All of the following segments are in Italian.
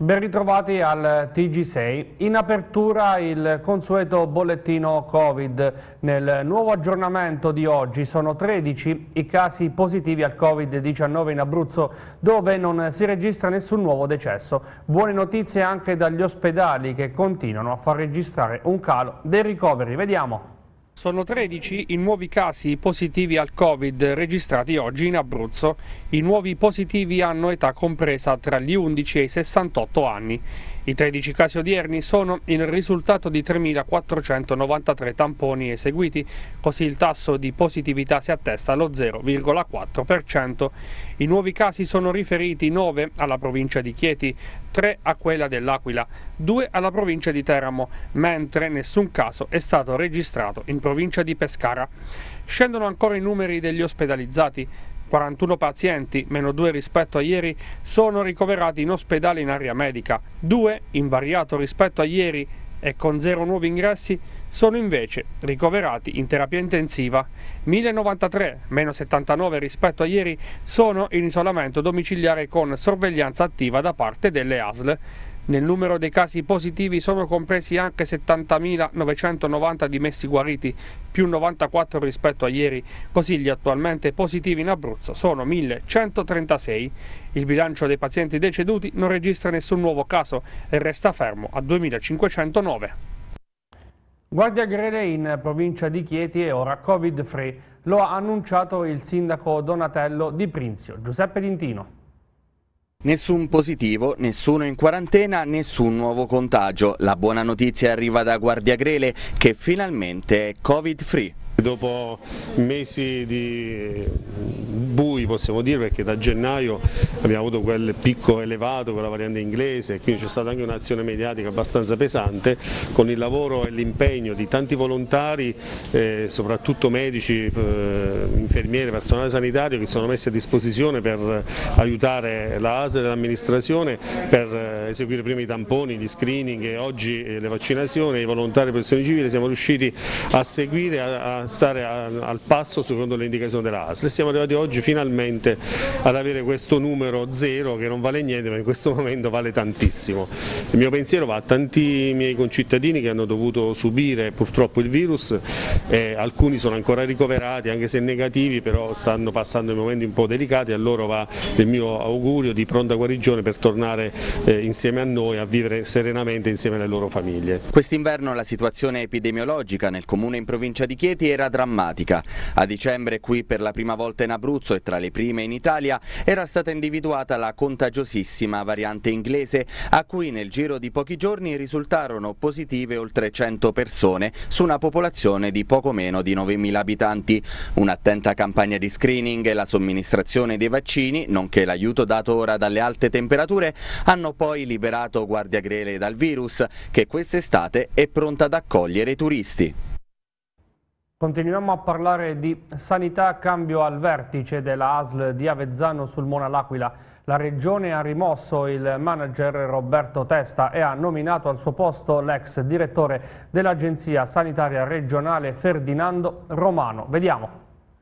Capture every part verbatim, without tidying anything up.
Ben ritrovati al T G sei. In apertura il consueto bollettino Covid. Nel nuovo aggiornamento di oggi sono tredici i casi positivi al Covid diciannove in Abruzzo, dove non si registra nessun nuovo decesso. Buone notizie anche dagli ospedali, che continuano a far registrare un calo dei ricoveri. Vediamo. Sono tredici i nuovi casi positivi al Covid registrati oggi in Abruzzo. I nuovi positivi hanno età compresa tra gli undici e i sessantotto anni. I tredici casi odierni sono il risultato di tremilaquattrocentonovantatré tamponi eseguiti, così il tasso di positività si attesta allo zero virgola quattro per cento. I nuovi casi sono riferiti nove alla provincia di Chieti, tre a quella dell'Aquila, due alla provincia di Teramo, mentre nessun caso è stato registrato in provincia di Pescara. Scendono ancora i numeri degli ospedalizzati. quarantuno pazienti, meno due rispetto a ieri, sono ricoverati in ospedale in area medica, due, invariato rispetto a ieri e con zero nuovi ingressi, sono invece ricoverati in terapia intensiva. mille novantatré, meno settantanove rispetto a ieri, sono in isolamento domiciliare con sorveglianza attiva da parte delle A S L. Nel numero dei casi positivi sono compresi anche settantamilaноvecentonovanta dimessi guariti, più novantaquattro rispetto a ieri, così gli attualmente positivi in Abruzzo sono millecentotrentasei. Il bilancio dei pazienti deceduti non registra nessun nuovo caso e resta fermo a duemilacinquecentonove. Guardiagrele in provincia di Chieti è ora Covid free, lo ha annunciato il sindaco Donatello Di Prinzio. Giuseppe Dintino. Nessun positivo, nessuno in quarantena, nessun nuovo contagio. La buona notizia arriva da Guardiagrele, che finalmente è Covid free. Dopo mesi di bui, possiamo dire, perché da gennaio abbiamo avuto quel picco elevato con la variante inglese, quindi c'è stata anche un'azione mediatica abbastanza pesante, con il lavoro e l'impegno di tanti volontari, eh, soprattutto medici, eh, infermieri, personale sanitario, che sono messi a disposizione per aiutare la A S L e l'amministrazione per eseguire prima i tamponi, gli screening e oggi le vaccinazioni. I volontari e protezione civile siamo riusciti a seguire, a, a stare al passo secondo le indicazioni della A S L e siamo arrivati oggi finalmente ad avere questo numero zero, che non vale niente ma in questo momento vale tantissimo. Il mio pensiero va a tanti miei concittadini che hanno dovuto subire purtroppo il virus, e alcuni sono ancora ricoverati anche se negativi, però stanno passando dei momenti un po' delicati. A loro va il mio augurio di pronta guarigione per tornare eh, insieme a noi a vivere serenamente insieme alle loro famiglie. Quest'inverno la situazione epidemiologica nel comune in provincia di Chieti era drammatica. A dicembre qui per la prima volta in Abruzzo e tra le prime in Italia era stata individuata la contagiosissima variante inglese, a cui nel giro di pochi giorni risultarono positive oltre cento persone su una popolazione di poco meno di novemila abitanti. Un'attenta campagna di screening e la somministrazione dei vaccini, nonché l'aiuto dato ora dalle alte temperature, hanno poi liberato Guardiagrele dal virus, che quest'estate è pronta ad accogliere i turisti. Continuiamo a parlare di sanità. Cambio al vertice della A S L di Avezzano sul Mona L'Aquila. La Regione ha rimosso il manager Roberto Testa e ha nominato al suo posto l'ex direttore dell'Agenzia Sanitaria Regionale Ferdinando Romano. Vediamo.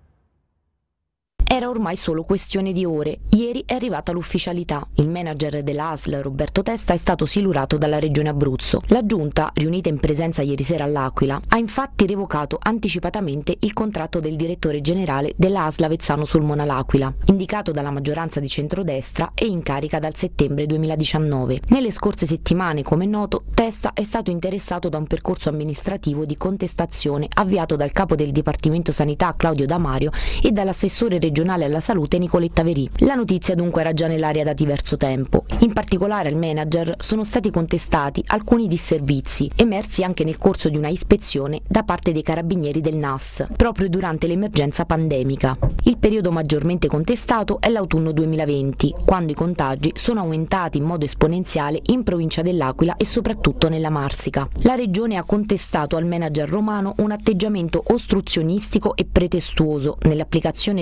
Era ormai solo questione di ore. Ieri è arrivata l'ufficialità. Il manager della A S L, Roberto Testa, è stato silurato dalla Regione Abruzzo. La Giunta, riunita in presenza ieri sera all'Aquila, ha infatti revocato anticipatamente il contratto del direttore generale della A S L Avezzano sul Mona L'Aquila, indicato dalla maggioranza di centrodestra e in carica dal settembre duemiladiciannove. Nelle scorse settimane, come è noto, Testa è stato interessato da un percorso amministrativo di contestazione avviato dal capo del Dipartimento Sanità Claudio Damario e dall'assessore regionale alla salute Nicoletta Verì. La notizia dunque era già nell'aria da diverso tempo. In particolare al manager sono stati contestati alcuni disservizi, emersi anche nel corso di una ispezione da parte dei carabinieri del N A S, proprio durante l'emergenza pandemica. Il periodo maggiormente contestato è l'autunno duemilaventi, quando i contagi sono aumentati in modo esponenziale in provincia dell'Aquila e soprattutto nella Marsica. La Regione ha contestato al manager romano un atteggiamento ostruzionistico e pretestuoso nell'applicazione degli adempimenti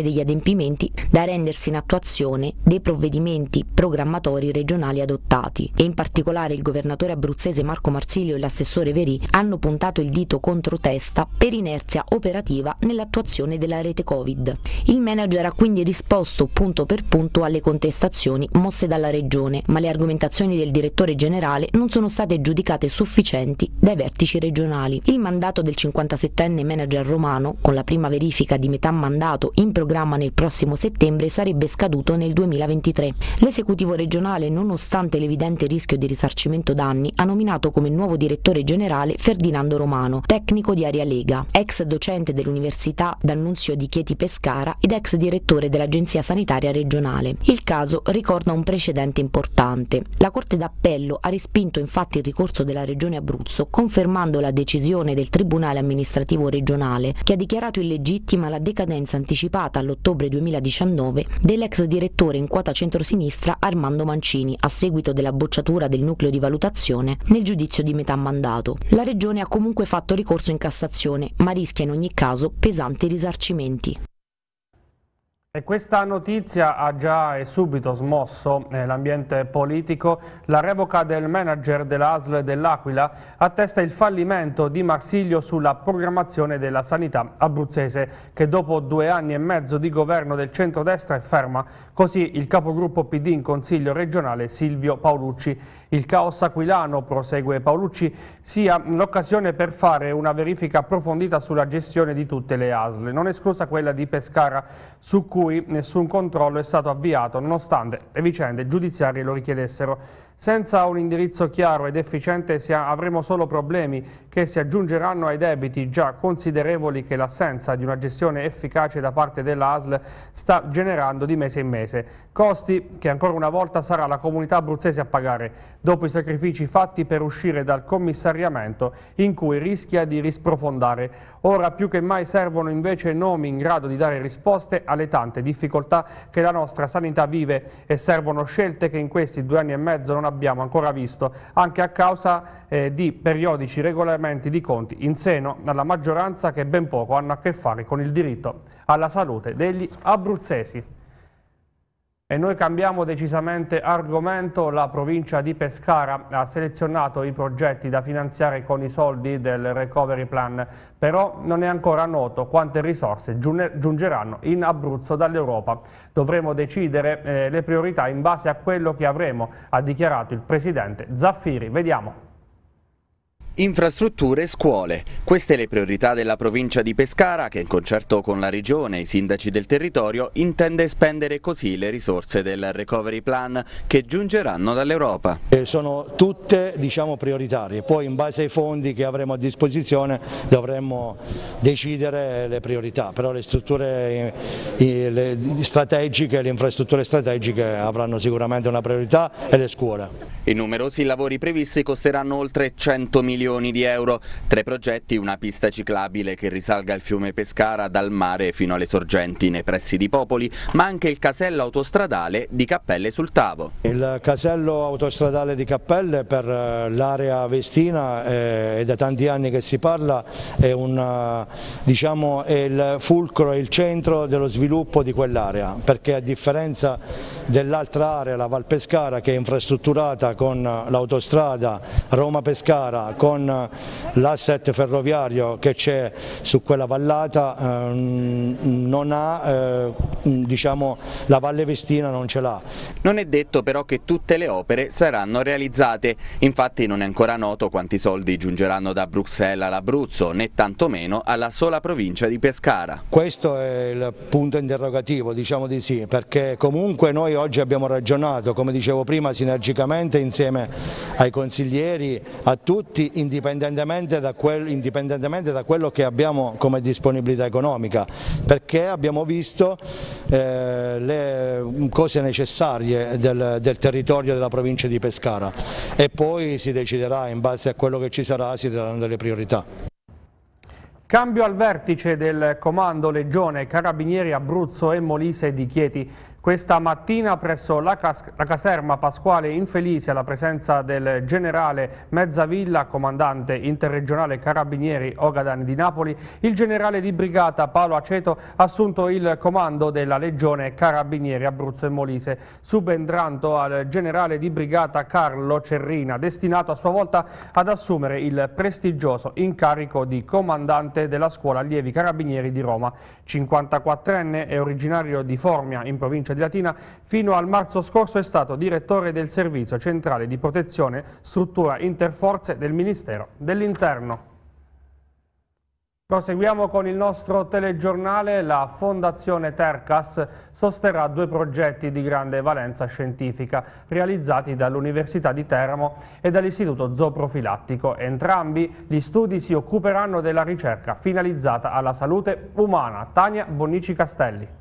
adempimenti da rendersi in attuazione dei provvedimenti programmatori regionali adottati e in particolare il governatore abruzzese Marco Marsilio e l'assessore Verì hanno puntato il dito contro testa per inerzia operativa nell'attuazione della rete Covid. Il manager ha quindi risposto punto per punto alle contestazioni mosse dalla regione, ma le argomentazioni del direttore generale non sono state giudicate sufficienti dai vertici regionali. Il mandato del cinquantasettenne manager romano, con la prima verifica di metà mandato in programma nel prossimo settembre, sarebbe scaduto nel duemilaventitré. L'esecutivo regionale, nonostante l'evidente rischio di risarcimento danni, ha nominato come nuovo direttore generale Ferdinando Romano, tecnico di Area Lega, ex docente dell'Università D'Annunzio di Chieti Pescara ed ex direttore dell'Agenzia Sanitaria Regionale. Il caso ricorda un precedente importante. La Corte d'Appello ha respinto infatti il ricorso della Regione Abruzzo, confermando la decisione del Tribunale amministrativo regionale, che ha dichiarato illegittima la decadenza anticipata all'ottobre duemiladiciannove dell'ex direttore in quota centrosinistra Armando Mancini, a seguito della bocciatura del nucleo di valutazione nel giudizio di metà mandato. La Regione ha comunque fatto ricorso in Cassazione, ma rischia in ogni caso pesanti risarcimenti. E questa notizia ha già e subito smosso eh, l'ambiente politico. La revoca del manager dell'A S L dell'Aquila attesta il fallimento di Marsilio sulla programmazione della sanità abruzzese, che dopo due anni e mezzo di governo del centrodestra è ferma. Così il capogruppo P D in Consiglio regionale Silvio Paolucci. Il caos aquilano, prosegue Paolucci, sia l'occasione per fare una verifica approfondita sulla gestione di tutte le A S L, non esclusa quella di Pescara, su cui nessun controllo è stato avviato, nonostante le vicende giudiziarie lo richiedessero. Senza un indirizzo chiaro ed efficiente avremo solo problemi che si aggiungeranno ai debiti già considerevoli che l'assenza di una gestione efficace da parte della A S L sta generando di mese in mese. Costi che ancora una volta sarà la comunità abruzzese a pagare, dopo i sacrifici fatti per uscire dal commissariamento in cui rischia di risprofondare. Ora più che mai servono invece nomi in grado di dare risposte alle tante difficoltà che la nostra sanità vive e servono scelte che in questi due anni e mezzo non abbiamo ancora visto, anche a causa eh, di periodici regolamenti di conti in seno alla maggioranza che ben poco hanno a che fare con il diritto alla salute degli abruzzesi. E noi cambiamo decisamente argomento. La provincia di Pescara ha selezionato i progetti da finanziare con i soldi del Recovery Plan, però non è ancora noto quante risorse giungeranno in Abruzzo dall'Europa. Dovremo decidere eh, le priorità in base a quello che avremo, ha dichiarato il presidente Zaffiri. Vediamo. Infrastrutture e scuole. Queste le priorità della provincia di Pescara che, in concerto con la regione e i sindaci del territorio, intende spendere così le risorse del Recovery Plan che giungeranno dall'Europa. Sono tutte, diciamo, prioritarie, poi in base ai fondi che avremo a disposizione dovremmo decidere le priorità, però le strutture le strategiche, le infrastrutture strategiche avranno sicuramente una priorità, e le scuole. I numerosi lavori previsti costeranno oltre cento milioni di euro. Tra i progetti una pista ciclabile che risalga il fiume Pescara dal mare fino alle sorgenti nei pressi di Popoli, ma anche il casello autostradale di Cappelle sul Tavo. Il casello autostradale di Cappelle per l'area vestina è da tanti anni che si parla, è, un, diciamo, è il fulcro, è il centro dello sviluppo di quell'area, perché a differenza dell'altra area, la Val Pescara, che è infrastrutturata con l'autostrada Roma-Pescara, con l'asset ferroviario che c'è su quella vallata, ehm, non ha, eh, diciamo, la Valle Vestina non ce l'ha. Non è detto però che tutte le opere saranno realizzate, infatti non è ancora noto quanti soldi giungeranno da Bruxelles all'Abruzzo, né tantomeno alla sola provincia di Pescara. Questo è il punto interrogativo, diciamo di sì, perché comunque noi oggi abbiamo ragionato, come dicevo prima, sinergicamente insieme ai consiglieri, a tutti, indipendentemente da, quel, indipendentemente da quello che abbiamo come disponibilità economica, perché abbiamo visto eh, le cose necessarie del, del territorio della provincia di Pescara, e poi si deciderà, in base a quello che ci sarà, si daranno delle priorità. Cambio al vertice del Comando Legione Carabinieri Abruzzo e Molise di Chieti. Questa mattina presso la, cas la caserma Pasquale Infelice, alla presenza del generale Mezzavilla, comandante interregionale Carabinieri Ogadani di Napoli, il generale di brigata Paolo Aceto ha assunto il comando della Legione Carabinieri Abruzzo e Molise, subentrando al generale di brigata Carlo Cerrina, destinato a sua volta ad assumere il prestigioso incarico di comandante della Scuola Allievi Carabinieri di Roma. cinquantaquattrenne e originario di Formia, in provincia di Latina, fino al marzo scorso è stato direttore del Servizio Centrale di Protezione, struttura interforze del Ministero dell'Interno. Proseguiamo con il nostro telegiornale. La Fondazione Tercas sosterrà due progetti di grande valenza scientifica realizzati dall'Università di Teramo e dall'Istituto Zooprofilattico. Entrambi gli studi si occuperanno della ricerca finalizzata alla salute umana. Tania Bonnici Castelli.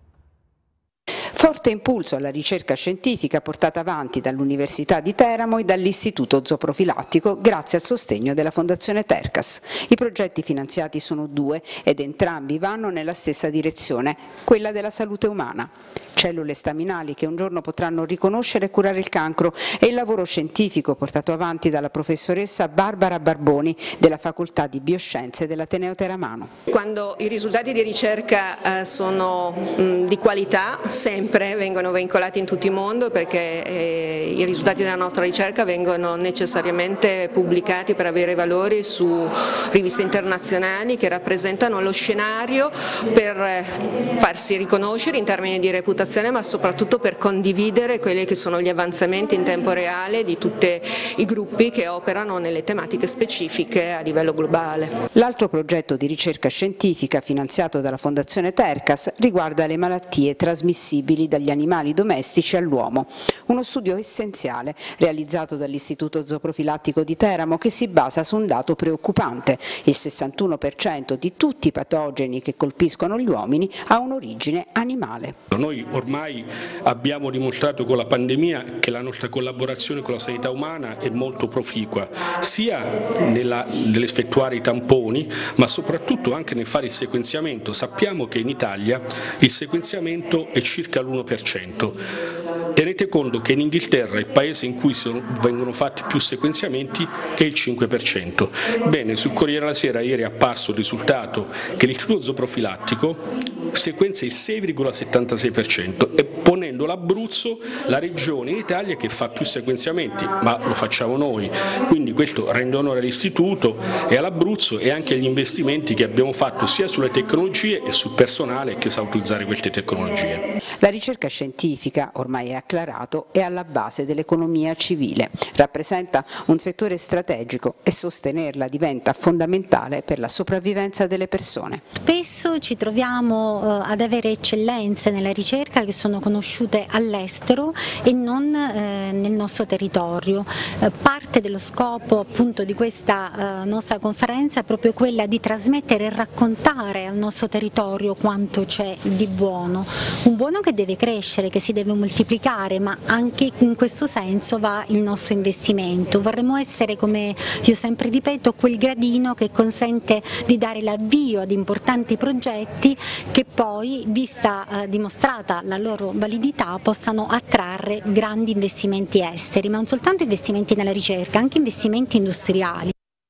Forte impulso alla ricerca scientifica portata avanti dall'Università di Teramo e dall'Istituto Zooprofilattico grazie al sostegno della Fondazione Tercas. I progetti finanziati sono due ed entrambi vanno nella stessa direzione, quella della salute umana. Cellule staminali che un giorno potranno riconoscere e curare il cancro e il lavoro scientifico portato avanti dalla professoressa Barbara Barboni della Facoltà di Bioscienze dell'Ateneo Teramano. Quando i risultati di ricerca eh, sono mh, di qualità, sempre vengono veicolati in tutto il mondo, perché eh, i risultati della nostra ricerca vengono necessariamente pubblicati per avere valore su riviste internazionali che rappresentano lo scenario per eh, farsi riconoscere in termini di reputazione, ma soprattutto per condividere quelli che sono gli avanzamenti in tempo reale di tutti i gruppi che operano nelle tematiche specifiche a livello globale. L'altro progetto di ricerca scientifica finanziato dalla Fondazione Tercas riguarda le malattie trasmissibili dagli animali domestici all'uomo. Uno studio essenziale realizzato dall'Istituto Zooprofilattico di Teramo che si basa su un dato preoccupante. Il sessantuno per cento di tutti i patogeni che colpiscono gli uomini ha un'origine animale. Noi ormai abbiamo dimostrato con la pandemia che la nostra collaborazione con la sanità umana è molto proficua, sia nell'effettuare i tamponi, ma soprattutto anche nel fare il sequenziamento. Sappiamo che in Italia il sequenziamento è circa l'uno per cento. Tenete conto che in Inghilterra, il paese in cui sono, vengono fatti più sequenziamenti, è il cinque per cento. Bene, sul Corriere della Sera ieri è apparso il risultato che l'Istituto Zooprofilattico sequenzia il sei virgola settantasei per cento e ponendo l'Abruzzo la regione in Italia che fa più sequenziamenti, ma lo facciamo noi, quindi questo rende onore all'Istituto e all'Abruzzo e anche agli investimenti che abbiamo fatto sia sulle tecnologie e sul personale che sa utilizzare queste tecnologie. La ricerca scientifica, ormai è acclarato, è alla base dell'economia civile, rappresenta un settore strategico e sostenerla diventa fondamentale per la sopravvivenza delle persone. Spesso ci troviamo ad avere eccellenze nella ricerca che sono conosciute all'estero e non eh, nel nostro territorio. Eh, parte dello scopo appunto di questa eh, nostra conferenza è proprio quella di trasmettere e raccontare al nostro territorio quanto c'è di buono, un buono che deve crescere, che si deve moltiplicare, ma anche in questo senso va il nostro investimento. Vorremmo essere, come io sempre ripeto, quel gradino che consente di dare l'avvio ad importanti progetti che poi, vista eh, dimostrata la loro validità, possano attrarre grandi investimenti esteri, ma non soltanto investimenti nella ricerca, anche investimenti industriali.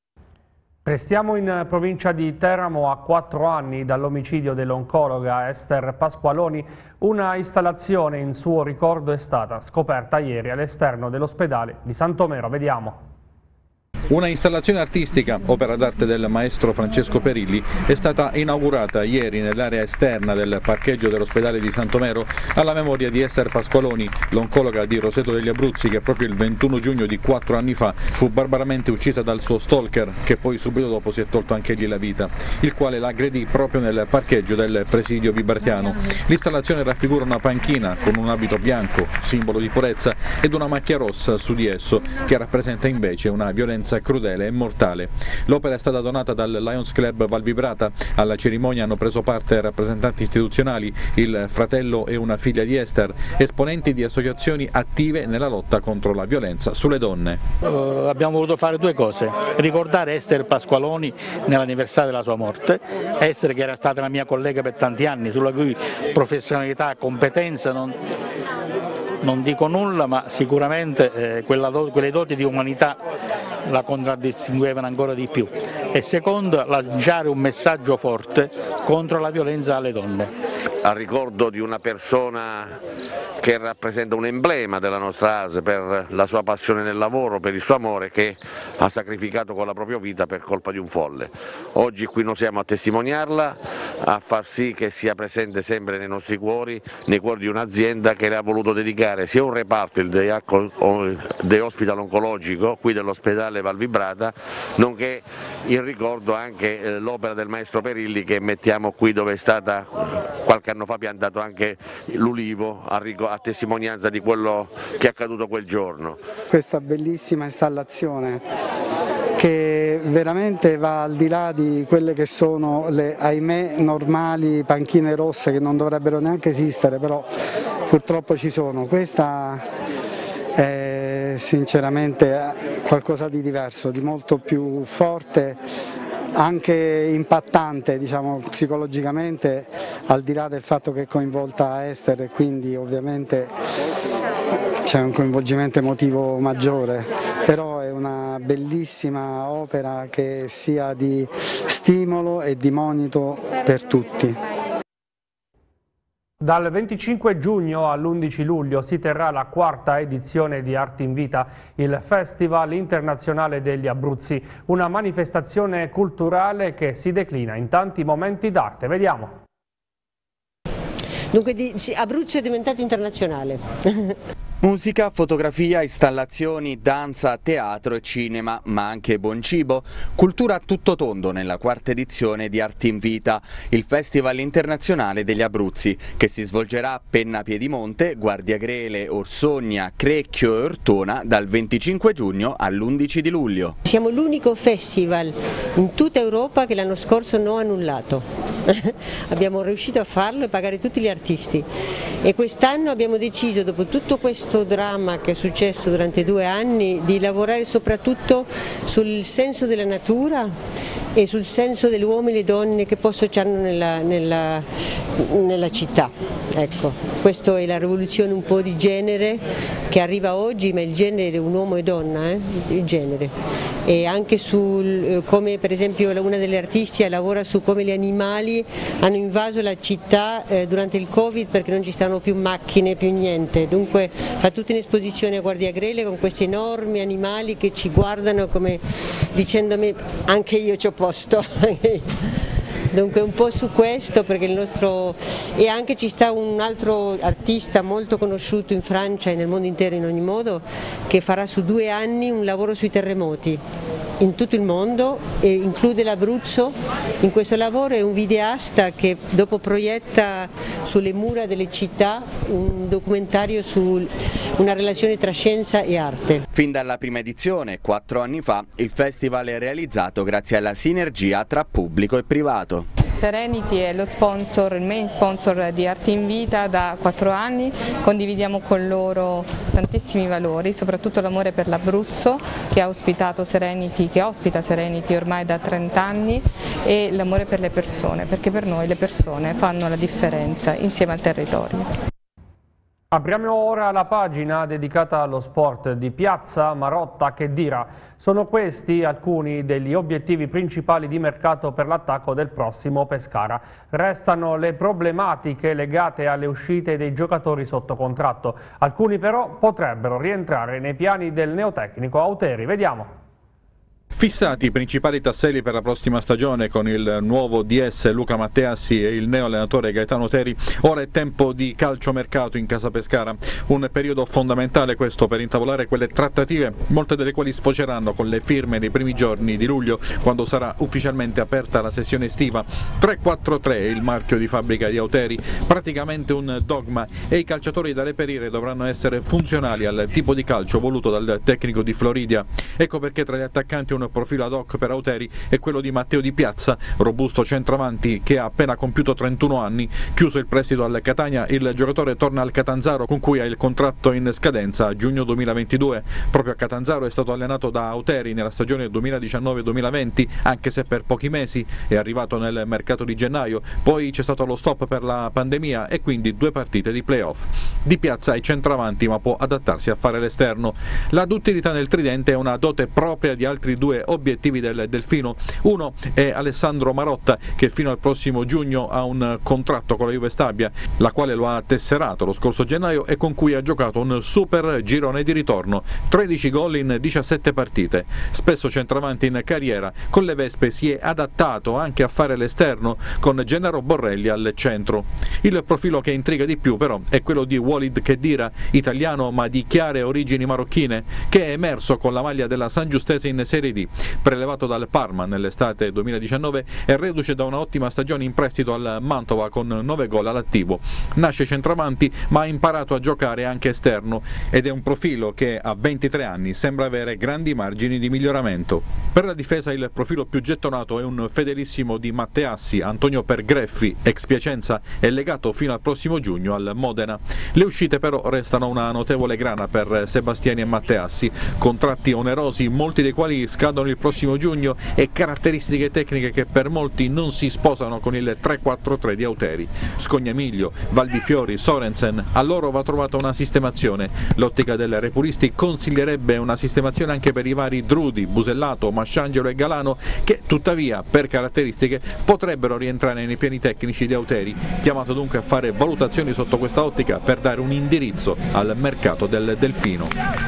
Restiamo in provincia di Teramo. A quattro anni dall'omicidio dell'oncologa Ester Pasqualoni, una installazione in suo ricordo è stata scoperta ieri all'esterno dell'ospedale di Santomero. Vediamo. Una installazione artistica, opera d'arte del maestro Francesco Perilli, è stata inaugurata ieri nell'area esterna del parcheggio dell'ospedale di Santomero alla memoria di Ester Pasqualoni, l'oncologa di Roseto degli Abruzzi che proprio il ventuno giugno di quattro anni fa fu barbaramente uccisa dal suo stalker, che poi subito dopo si è tolto anche egli la vita, il quale la aggredì proprio nel parcheggio del presidio vibertiano. L'installazione raffigura una panchina con un abito bianco, simbolo di purezza, ed una macchia rossa su di esso che rappresenta invece una violenza crudele e mortale. L'opera è stata donata dal Lions Club Val Vibrata. Alla cerimonia hanno preso parte rappresentanti istituzionali, il fratello e una figlia di Esther, esponenti di associazioni attive nella lotta contro la violenza sulle donne. Uh, abbiamo voluto fare due cose: ricordare Esther Pasqualoni nell'anniversario della sua morte, Esther che era stata la mia collega per tanti anni, sulla cui professionalità e competenza non, non dico nulla, ma sicuramente eh, quella do, quelle doti di umanità la contraddistinguevano ancora di più. E secondo, lanciare un messaggio forte contro la violenza alle donne. Al ricordo di una persona che rappresenta un emblema della nostra A S L per la sua passione nel lavoro, per il suo amore, che ha sacrificato con la propria vita per colpa di un folle. Oggi qui noi siamo a testimoniarla, a far sì che sia presente sempre nei nostri cuori, nei cuori di un'azienda che le ha voluto dedicare sia un reparto, il The Hospital Oncologico, qui dell'ospedale Val Vibrata, nonché in ricordo anche l'opera del maestro Perilli che mettiamo qui, dove è stata qualche anno fa piantato anche l'ulivo a, a testimonianza di quello che è accaduto quel giorno. Questa bellissima installazione che veramente va al di là di quelle che sono le, ahimè, normali panchine rosse che non dovrebbero neanche esistere, però purtroppo ci sono. Questa è sinceramente qualcosa di diverso, di molto più forte, anche impattante, diciamo, psicologicamente, al di là del fatto che è coinvolta Esther e quindi ovviamente c'è un coinvolgimento emotivo maggiore, però è una bellissima opera che sia di stimolo e di monito per tutti. Dal venticinque giugno all'undici luglio si terrà la quarta edizione di Arte in Vita, il Festival Internazionale degli Abruzzi, una manifestazione culturale che si declina in tanti momenti d'arte. Vediamo. Dunque di, sì, Abruzzo è diventato internazionale. Musica, fotografia, installazioni, danza, teatro e cinema, ma anche buon cibo. Cultura a tutto tondo nella quarta edizione di Arte in Vita, il Festival Internazionale degli Abruzzi, che si svolgerà a Penna Piedimonte, Guardiagrele, Orsogna, Crecchio e Ortona dal venticinque giugno all'undici di luglio. Siamo l'unico festival in tutta Europa che l'anno scorso non ha annullato. Abbiamo riuscito a farlo e pagare tutti gli artisti. E quest'anno abbiamo deciso, dopo tutto questo dramma che è successo durante due anni, di lavorare soprattutto sul senso della natura e sul senso degli uomini e le donne che poi associano nella, nella, nella città. Ecco, questa è la rivoluzione un po' di genere che arriva oggi, ma il genere è un uomo e donna, eh? Il genere. E anche su come per esempio una delle artiste lavora su come gli animali hanno invaso la città eh, durante il Covid perché non ci stanno più macchine, più niente. Dunque fa tutta un'esposizione a Guardiagrele con questi enormi animali che ci guardano come dicendomi anche io ci ho posto. Dunque un po' su questo, perché il nostro, e anche ci sta un altro artista molto conosciuto in Francia e nel mondo intero in ogni modo, che farà su due anni un lavoro sui terremoti in tutto il mondo e include l'Abruzzo. In questo lavoro è un videasta che dopo proietta sulle mura delle città un documentario su una relazione tra scienza e arte. Fin dalla prima edizione, quattro anni fa, il festival è realizzato grazie alla sinergia tra pubblico e privato. Serenity è lo sponsor, il main sponsor di Arte in Vita da quattro anni, condividiamo con loro tantissimi valori, soprattutto l'amore per l'Abruzzo che ha ospitato Serenity, che ospita Serenity ormai da trenta anni, e l'amore per le persone, perché per noi le persone fanno la differenza insieme al territorio. Apriamo ora la pagina dedicata allo sport di Piazza Marotta che dirà. Sono questi alcuni degli obiettivi principali di mercato per l'attacco del prossimo Pescara. Restano le problematiche legate alle uscite dei giocatori sotto contratto. Alcuni però potrebbero rientrare nei piani del neotecnico Auteri. Vediamo. Fissati i principali tasselli per la prossima stagione con il nuovo D S Luca Matteassi e il neo allenatore Gaetano Teri, ora è tempo di calciomercato in casa Pescara, un periodo fondamentale questo per intavolare quelle trattative, molte delle quali sfoceranno con le firme nei primi giorni di luglio, quando sarà ufficialmente aperta la sessione estiva. tre quattro tre è il marchio di fabbrica di Auteri, praticamente un dogma, e i calciatori da reperire dovranno essere funzionali al tipo di calcio voluto dal tecnico di Floridia. Ecco perché tra gli attaccanti un profilo ad hoc per Auteri è quello di Matteo Di Piazza, robusto centravanti che ha appena compiuto trentuno anni. Chiuso il prestito al Catania, il giocatore torna al Catanzaro con cui ha il contratto in scadenza a giugno duemilaventidue. Proprio a Catanzaro è stato allenato da Auteri nella stagione duemiladiciannove duemilaventi, anche se per pochi mesi, è arrivato nel mercato di gennaio, poi c'è stato lo stop per la pandemia e quindi due partite di playoff. Di Piazza è centravanti ma può adattarsi a fare l'esterno. La duttilità nel tridente è una dote propria di altri due obiettivi del Delfino. Uno è Alessandro Marotta, che fino al prossimo giugno ha un contratto con la Juve Stabia, la quale lo ha tesserato lo scorso gennaio e con cui ha giocato un super girone di ritorno, tredici gol in diciassette partite. Spesso centravanti in carriera, con le Vespe si è adattato anche a fare l'esterno con Gennaro Borrelli al centro. Il profilo che intriga di più però è quello di Walid Khedira, italiano ma di chiare origini marocchine, che è emerso con la maglia della San Giustese in Serie D. Prelevato dal Parma nell'estate duemiladiciannove, è reduce da una ottima stagione in prestito al Mantova con nove gol all'attivo. Nasce centravanti ma ha imparato a giocare anche esterno ed è un profilo che a ventitré anni sembra avere grandi margini di miglioramento. Per la difesa il profilo più gettonato è un fedelissimo di Matteassi, Antonio Pergreffi, ex Piacenza, è legato fino al prossimo giugno al Modena. Le uscite però restano una notevole grana per Sebastiani e Matteassi, contratti onerosi, molti dei quali scadono il prossimo giugno, e caratteristiche tecniche che per molti non si sposano con il tre quattro tre di Auteri. Scognamiglio, Valdifiori, Sorensen, a loro va trovata una sistemazione. L'ottica del Repulisti consiglierebbe una sistemazione anche per i vari Drudi, Busellato, Masciangelo e Galano, che tuttavia per caratteristiche potrebbero rientrare nei piani tecnici di Auteri, chiamato dunque a fare valutazioni sotto questa ottica per dare un indirizzo al mercato del Delfino.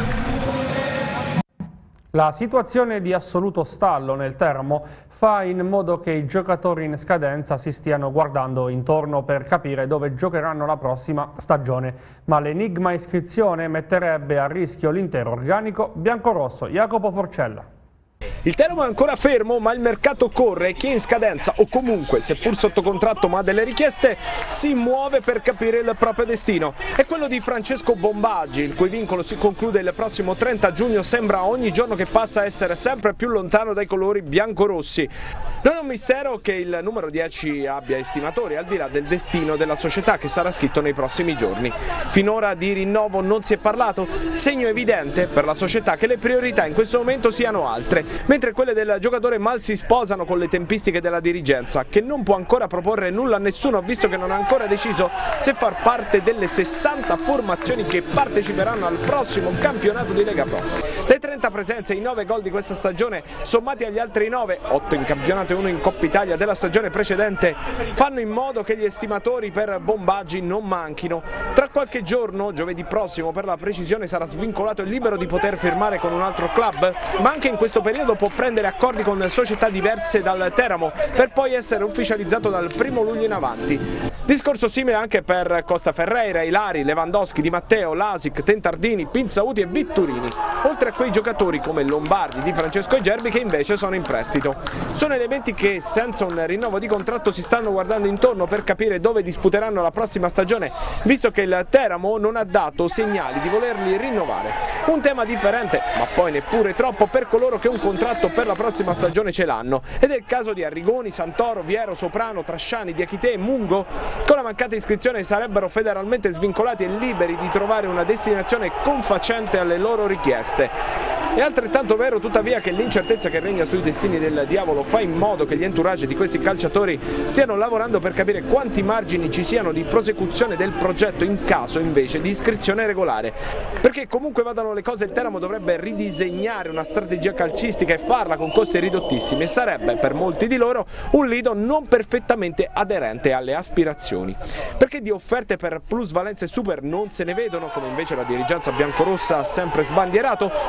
La situazione di assoluto stallo nel Teramo fa in modo che i giocatori in scadenza si stiano guardando intorno per capire dove giocheranno la prossima stagione, ma l'enigma iscrizione metterebbe a rischio l'intero organico biancorosso. Jacopo Forcella. Il Teramo è ancora fermo, ma il mercato corre e chi è in scadenza o comunque, seppur sotto contratto ma ha delle richieste, si muove per capire il proprio destino. È quello di Francesco Bombaggi, il cui vincolo si conclude il prossimo trenta giugno, sembra ogni giorno che passa essere sempre più lontano dai colori biancorossi. Non è un mistero che il numero dieci abbia estimatori, al di là del destino della società che sarà scritto nei prossimi giorni. Finora di rinnovo non si è parlato, segno evidente per la società che le priorità in questo momento siano altre, mentre quelle del giocatore mal si sposano con le tempistiche della dirigenza, che non può ancora proporre nulla a nessuno visto che non ha ancora deciso se far parte delle sessanta formazioni che parteciperanno al prossimo campionato di Lega Pro. Le trenta presenze e i nove gol di questa stagione, sommati agli altri nove, otto in campionato e uno in Coppa Italia della stagione precedente, fanno in modo che gli estimatori per Bombaggi non manchino. Tra qualche giorno, giovedì prossimo per la precisione, sarà svincolato e libero di poter firmare con un altro club, ma anche in questo periodo può prendere accordi con società diverse dal Teramo per poi essere ufficializzato dal primo luglio in avanti. Discorso simile anche per Costa Ferreira, Ilari, Lewandowski, Di Matteo, Lasic, Tentardini, Pinzauti e Vitturini, oltre a quei giocatori come Lombardi, Di Francesco e Gerbi che invece sono in prestito. Sono elementi che senza un rinnovo di contratto si stanno guardando intorno per capire dove disputeranno la prossima stagione, visto che il Teramo non ha dato segnali di volerli rinnovare. Un tema differente, ma poi neppure troppo, per coloro che un contratto per la prossima stagione ce l'hanno, ed è il caso di Arrigoni, Santoro, Viero, Soprano, Trasciani, Diachité e Mungo. Con la mancata iscrizione sarebbero federalmente svincolati e liberi di trovare una destinazione confacente alle loro richieste. È altrettanto vero tuttavia che l'incertezza che regna sui destini del diavolo fa in modo che gli entourage di questi calciatori stiano lavorando per capire quanti margini ci siano di prosecuzione del progetto in caso invece di iscrizione regolare. Perché comunque vadano le cose, il Teramo dovrebbe ridisegnare una strategia calcistica e farla con costi ridottissimi, e sarebbe per molti di loro un lido non perfettamente aderente alle aspirazioni. Perché di offerte per plusvalenze super non se ne vedono, come invece la dirigenza biancorossa ha sempre sbandierato, non c'è ancora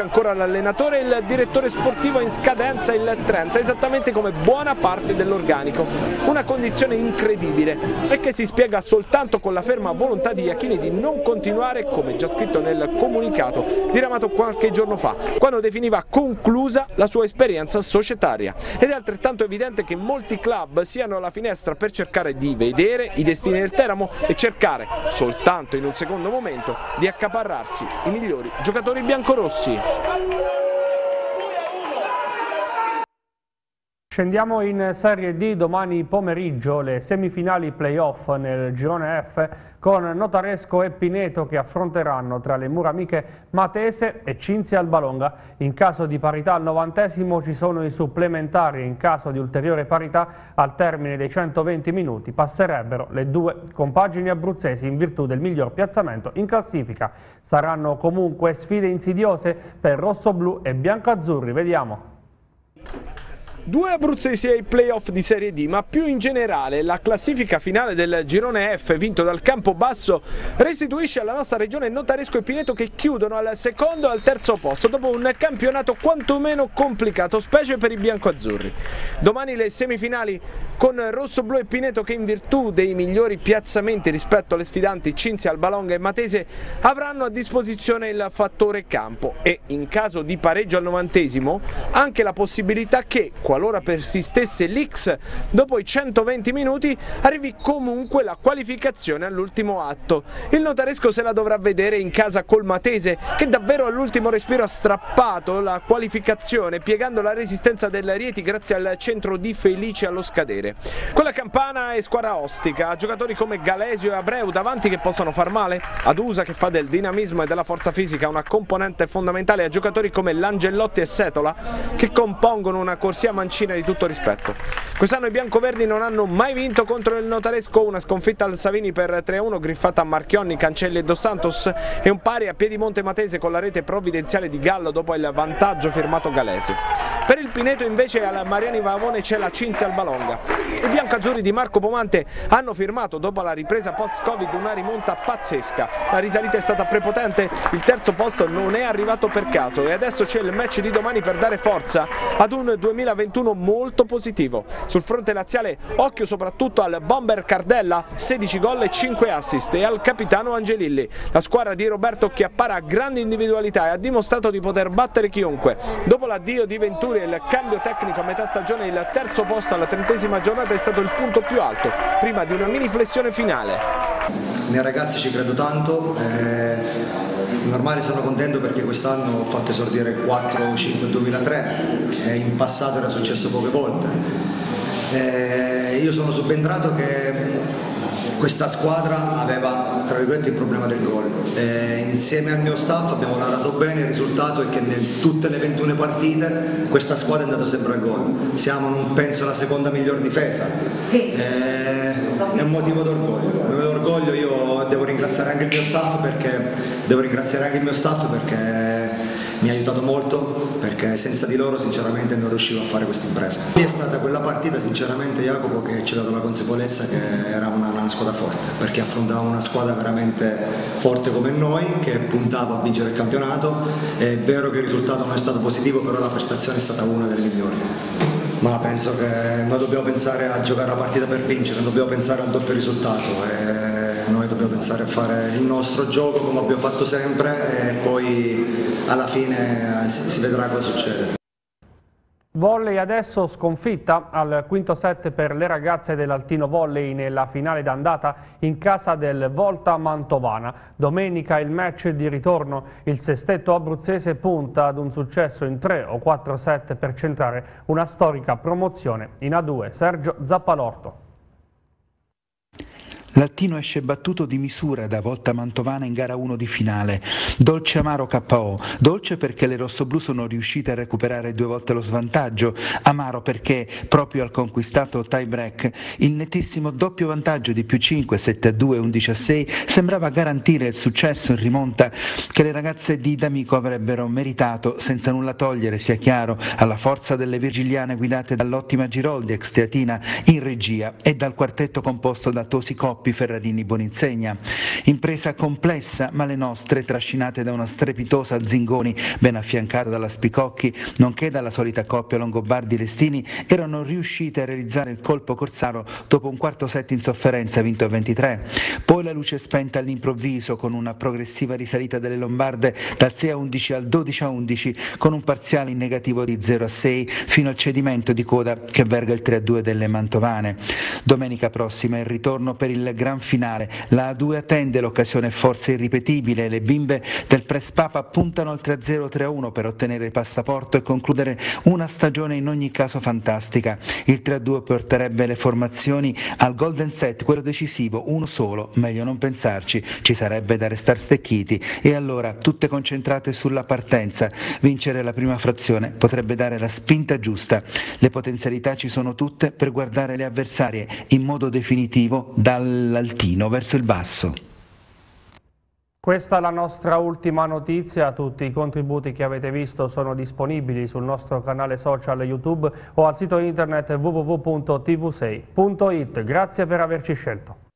ancora l'allenatore e il direttore sportivo in scadenza il trenta, esattamente come buona parte dell'organico. Una condizione incredibile e che si spiega soltanto con la ferma volontà di Iachini di non continuare, come già scritto nel comunicato diramato qualche giorno fa, quando definiva conclusa la sua esperienza societaria. Ed è altrettanto evidente che molti club siano alla finestra per cercare di vedere i destini del Teramo e cercare, soltanto in un secondo momento, di accaparrarsi i migliori giocatori biancorossi. Scendiamo in Serie D domani pomeriggio, le semifinali playoff nel girone F con Notaresco e Pineto che affronteranno tra le mura amiche Matese e Cinzia Albalonga. In caso di parità al novantesimo ci sono i supplementari e in caso di ulteriore parità al termine dei centoventi minuti passerebbero le due compagini abruzzesi in virtù del miglior piazzamento in classifica. Saranno comunque sfide insidiose per rossoblu e biancazzurri, vediamo. Due abruzzesi ai playoff di Serie D, ma più in generale la classifica finale del girone F vinto dal Campobasso restituisce alla nostra regione Notaresco e Pineto che chiudono al secondo e al terzo posto dopo un campionato quantomeno complicato, specie per i biancoazzurri. Domani le semifinali con Rossoblu e Pineto che in virtù dei migliori piazzamenti rispetto alle sfidanti Cinzia Albalonga e Matese avranno a disposizione il fattore campo e in caso di pareggio al novantesimo anche la possibilità che qualora persistesse l'X, dopo i centoventi minuti arrivi comunque la qualificazione all'ultimo atto. Il Notaresco se la dovrà vedere in casa col Matese, che davvero all'ultimo respiro ha strappato la qualificazione, piegando la resistenza del Rieti grazie al centro di Felice allo scadere. Quella Campana è squadra ostica, giocatori come Galesio e Abreu davanti che possono far male, Adusa che fa del dinamismo e della forza fisica una componente fondamentale, a giocatori come Langellotti e Setola che compongono una corsia mancina di tutto rispetto. Quest'anno i biancoverdi non hanno mai vinto contro il Notaresco, una sconfitta al Savini per tre a uno griffata a Marchionni, Cancelli e Dos Santos e un pari a Piedimonte Matese con la rete provvidenziale di Gallo dopo il vantaggio firmato Galesio. Per il Pineto invece al Mariani Vavone c'è la Cinzia Albalonga. I biancazzurri di Marco Pomante hanno firmato dopo la ripresa post-Covid una rimonta pazzesca. La risalita è stata prepotente, il terzo posto non è arrivato per caso e adesso c'è il match di domani per dare forza ad un duemilaventuno molto positivo. Sul fronte laziale occhio soprattutto al bomber Cardella, sedici gol e cinque assist, e al capitano Angelilli. La squadra di Roberto Chiappara ha grande individualità e ha dimostrato di poter battere chiunque. Dopo l'addio di Venturi e il cambio tecnico a metà stagione, il terzo posto alla trentesima giornata è stato il punto più alto, prima di una mini flessione finale. I miei ragazzi ci credo tanto, eh, normale sono contento perché quest'anno ho fatto esordire quattro cinque duemilatré e in passato era successo poche volte. Eh, io sono subentrato che questa squadra aveva tra virgolette il problema del gol. Eh, insieme al mio staff abbiamo lavorato bene, il risultato è che in tutte le ventuno partite questa squadra è andata sempre al gol. Siamo penso la seconda miglior difesa. Eh, è un motivo d'orgoglio. Un motivo d'orgoglio, io devo ringraziare anche il mio staff perché devo ringraziare anche il mio staff perché mi ha aiutato molto, perché senza di loro sinceramente non riuscivo a fare questa impresa. È stata quella partita sinceramente Jacopo che ci ha dato la consapevolezza che era una, una squadra forte, perché affrontava una squadra veramente forte come noi che puntava a vincere il campionato. È vero che il risultato non è stato positivo, però la prestazione è stata una delle migliori. Ma penso che noi dobbiamo pensare a giocare la partita per vincere, non dobbiamo pensare al doppio risultato. E noi dobbiamo pensare a fare il nostro gioco come abbiamo fatto sempre e poi alla fine si vedrà cosa succede. Volley adesso sconfitta al quinto set per le ragazze dell'Altino Volley nella finale d'andata in casa del Volta Mantovana. Domenica il match di ritorno, il sestetto abruzzese punta ad un successo in tre o quattro set per centrare una storica promozione in A due. Sergio Zappalorto. L'Altino esce battuto di misura da Volta Mantovana in gara uno di finale. Dolce amaro K O. Dolce perché le rossoblù sono riuscite a recuperare due volte lo svantaggio. Amaro perché, proprio al conquistato tie break, il nettissimo doppio vantaggio di più cinque, sette a due, undici a sei sembrava garantire il successo in rimonta che le ragazze di D'Amico avrebbero meritato, senza nulla togliere, sia chiaro, alla forza delle virgiliane guidate dall'ottima Giroldi, ex teatina, in regia, e dal quartetto composto da Tosi Coppa, Coppi, Ferrarini, Boninsegna. Impresa complessa, ma le nostre, trascinate da una strepitosa Zingoni ben affiancata dalla Spicocchi, nonché dalla solita coppia Longobardi-Lestini, erano riuscite a realizzare il colpo corsaro dopo un quarto set in sofferenza vinto a ventitré. Poi la luce spenta all'improvviso con una progressiva risalita delle lombarde dal sei a undici al dodici a undici con un parziale in negativo di zero a sei fino al cedimento di coda che verga il tre a due delle mantovane. Domenica prossima è il ritorno per il gran finale. La A due attende l'occasione forse irripetibile. Le bimbe del Press Papa puntano al tre a zero tre a uno per ottenere il passaporto e concludere una stagione in ogni caso fantastica. Il tre a due porterebbe le formazioni al golden set, quello decisivo, uno solo, meglio non pensarci, ci sarebbe da restar stecchiti. E allora tutte concentrate sulla partenza. Vincere la prima frazione potrebbe dare la spinta giusta. Le potenzialità ci sono tutte per guardare le avversarie in modo definitivo dall'altino verso il basso. Questa è la nostra ultima notizia. Tutti i contributi che avete visto sono disponibili sul nostro canale social YouTube o al sito internet w w w punto t v sei punto it. Grazie per averci scelto.